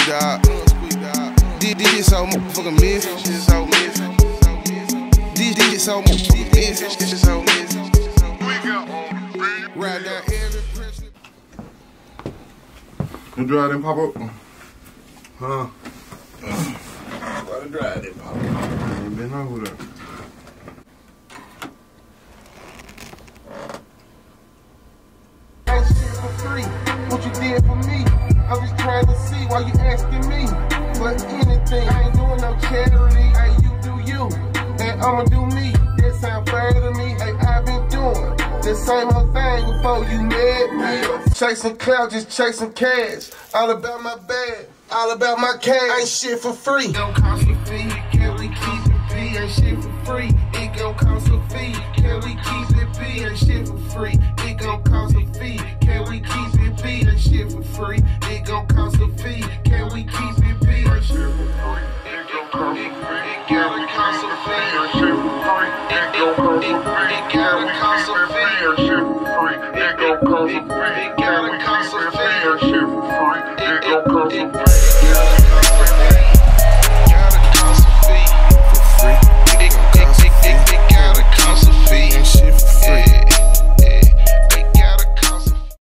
dog. This so motherfucking miss. This so miss. This so motherfucking miss. This so miss. Ride down every pressure. You drive them pop up? Huh? Why the drive them pop up? I ain't been over there. Ain't shit for free. What you did for me? I'm just trying to see why you asking me for anything. I ain't doing no charity. Hey, you do you, and I'ma do me. That sound fair to me. Hey, I've been doing the same old thing before you met me. Chasing clout, just chasing cash. All about my bag, all about my cash. Ain't shit for free. It gon' cost a fee. Can we keep it B? Ain't shit for free. It gon' cost a fee. Can we keep it B? Ain't shit for free. It gon' cost a fee. Can we keep it B? Ain't shit for free. It gon' cost a fee. Can we keep it B? Ain't shit for free. It gon' cost a fee. Can we cost a fee? Ain't shit for free. It gon' cost a fee. Can we cost a fee? Ain't shit for free. It gon' cost a fee. Can we cost a fee? Ain't shit for free. It gon' cost a fee.